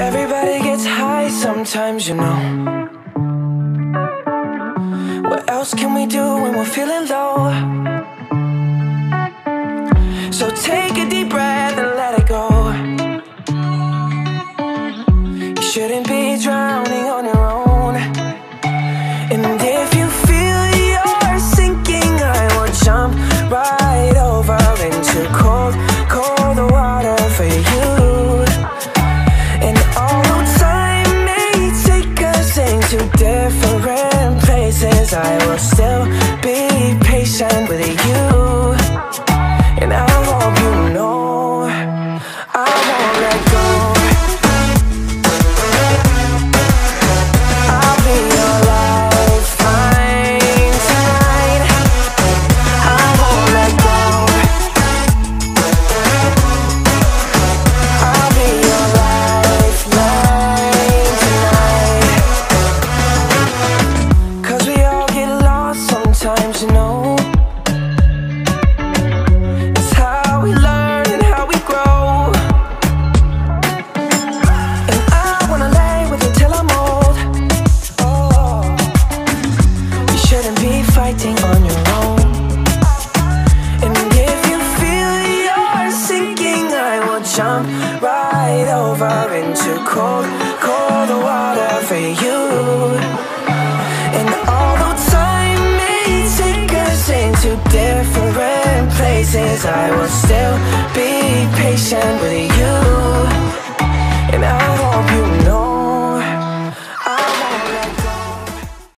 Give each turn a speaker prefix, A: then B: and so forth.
A: Everybody gets high sometimes, you know. What else can we do when we're feeling low? So take a deep breath and let it go. You shouldn't be drowning on your own. And if you feel you're sinking, I will jump right over into cold, cold water for you. And although time may take us into different places, I will still be patient with you. And I hope you know I won't let go. I'll be your lifeline tonight. I won't let go. I'll be your lifeline tonight. 'Cause we all get lost sometimes, you know. It's how we learn and how we grow. And I wanna lay with you till I'm old. Oh, you shouldn't be fighting on your own. And if you feel you're sinking, I will jump right over into cold, cold water for you. And although time may take us into different places, I will still be patient with